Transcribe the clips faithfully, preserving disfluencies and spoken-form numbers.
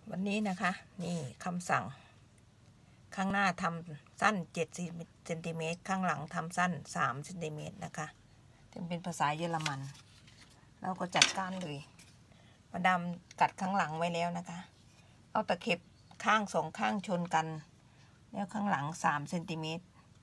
วันนี้นะคะนี่คำสั่งข้างหน้าทำสั้นเจ็ดเซนติเมตรข้างหลังทำสั้นสามเซนติเมตรนะคะเป็นภาษาเยอรมันเราก็จัดการเลยมาดามกัดข้างหลังไว้แล้วนะคะเอาตะเข็บข้างสองข้างชนกันแล้วข้างหลังสามเซนติเมตร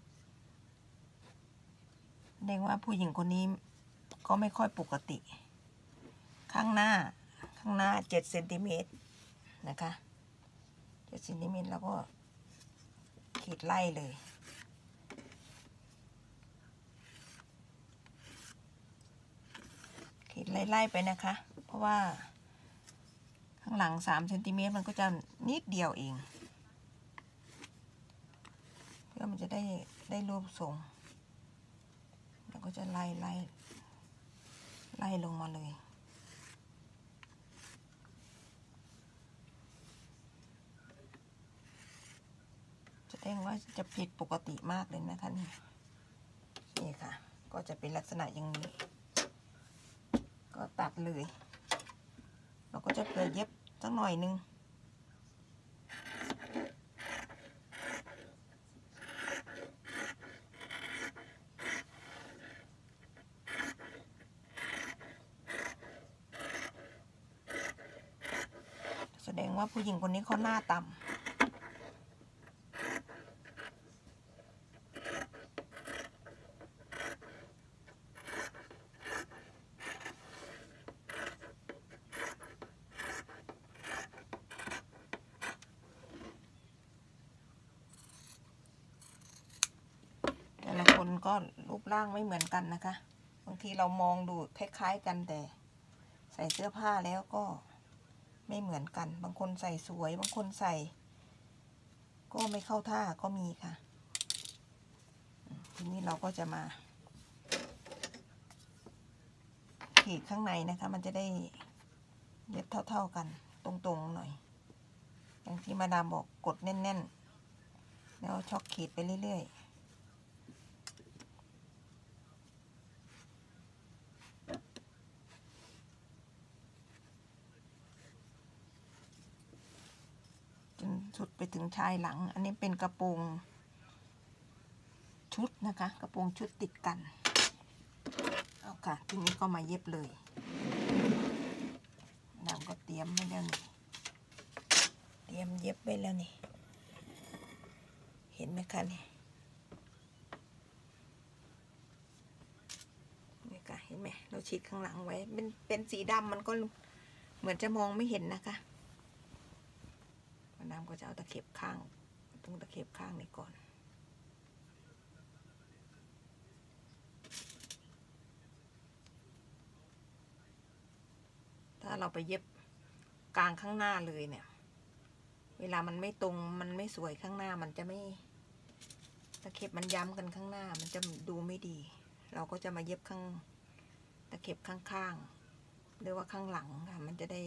เรียกว่าผู้หญิงคนนี้ก็ไม่ค่อยปกติข้างหน้าข้างหน้าเจ็ดเซนติเมตรนะคะเจ็ดเซนติเมตรแล้วก็ขีดไล่เลยขีดไล่ๆไปนะคะเพราะว่าข้างหลังสามเซนติเมตรมันก็จะนิดเดียวเองเพื่อมันจะได้ได้รูปทรงแล้วก็จะไล่ไล่ไล่ลงมาเลยจะเองว่าจะผิดปกติมากเลยนะคะนี่นี่ค่ะก็จะเป็นลักษณะอย่างนี้ก็ตัดเลยเราก็จะเปิดเย็บสักหน่อยนึงแสดงว่าผู้หญิงคนนี้เขาหน้าต่ำแต่ละคนก็รูปร่างไม่เหมือนกันนะคะบางทีเรามองดูคล้ายๆกันแต่ใส่เสื้อผ้าแล้วก็ไม่เหมือนกันบางคนใส่สวยบางคนใส่ก็ไม่เข้าท่าก็มีค่ะทีนี้เราก็จะมาขีดข้างในนะคะมันจะได้เย็บเท่าๆกันตรงๆหน่อยอย่างที่มาดามบอกกดแน่นๆแล้วช็อกขีดไปเรื่อยๆจนสุดไปถึงชายหลังอันนี้เป็นกระโปรงชุดนะคะกระโปรงชุดติดกันเอาค่ะทีนี้ก็มาเย็บเลยดามก็เตรียมไว้แล้วนี่เตรียมเย็บไว้แล้วนี่เห็นไหมคะนี่นี่ค่ะเห็นไหมเราฉีดข้างหลังไว้เป็นเป็นสีดำมันก็เหมือนจะมองไม่เห็นนะคะดามก็จะเอาตะเข็บข้างตรงตะเข็บข้างนี้ก่อนถ้าเราไปเย็บกลางข้างหน้าเลยเนี่ยเวลามันไม่ตรงมันไม่สวยข้างหน้ามันจะไม่ตะเข็บมันย้ำกันข้างหน้ามันจะดูไม่ดีเราก็จะมาเย็บข้างตะเข็บข้างๆหรือว่าข้างหลังค่ะมันจะได้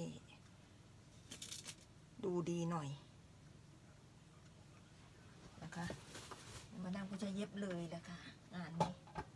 ดูดีหน่อยนะคะมาดามก็จะเย็บเลยแหละค่ะงานนี้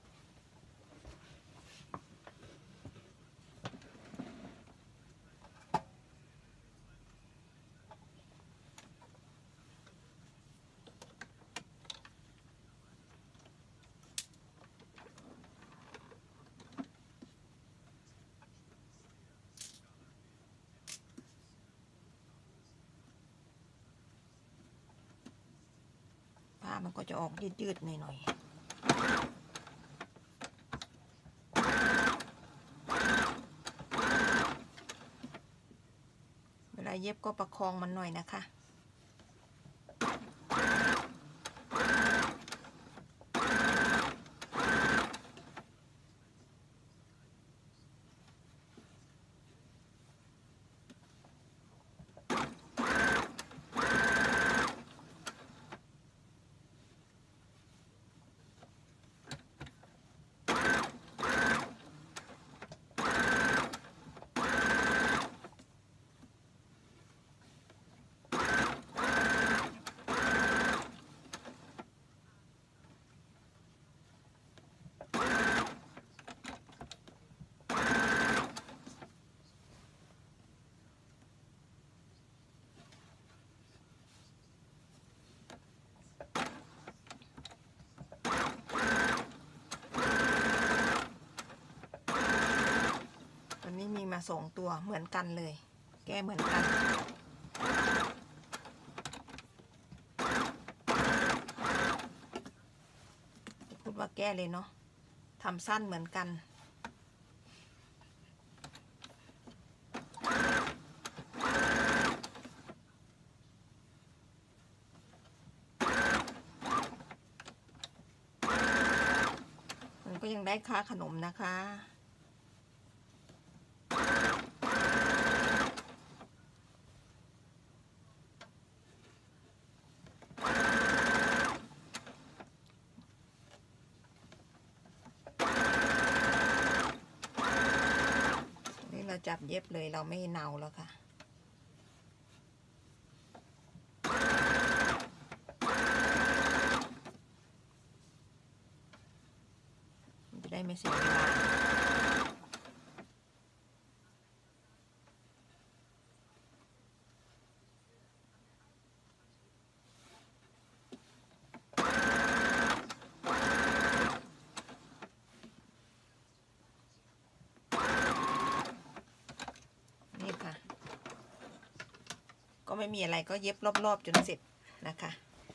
มันก็จะออกยืดๆหน่อยๆเวลาเย็บก็ประคองมันหน่อยนะคะสองตัวเหมือนกันเลย แก้เหมือนกันพูดว่าแก้เลยเนาะทำสั้นเหมือนกันมันก็ยังได้ค่าขนมนะคะเราจับเย็บเลยเราไม่เนาแล้วค่ะจะได้ไม่เสียเวลาก็ไม่มีอะไรก็เย็บรอบๆจนเสร็จนะคะ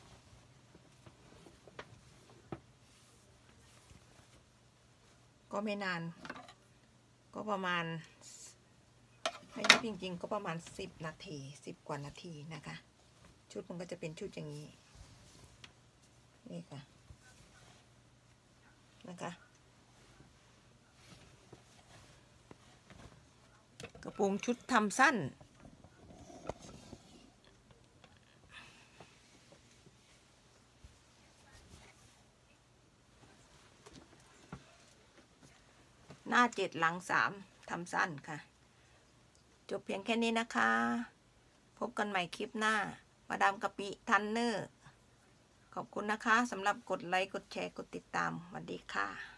ก็ไม่นานก็ประมาณให้เย็บจริงๆก็ประมาณสิบนาทีสิบกว่านาทีนะคะชุดมันก็จะเป็นชุดอย่างนี้นี่ค่ะนะคะกระโปรงชุดทำสั้นหน้าเจ็ดหลังสามทำสั้นค่ะจบเพียงแค่นี้นะคะพบกันใหม่คลิปหน้ามาดามกะปิทันเนอร์ขอบคุณนะคะสำหรับกดไลค์กดแชร์กดติดตามสวัสดีค่ะ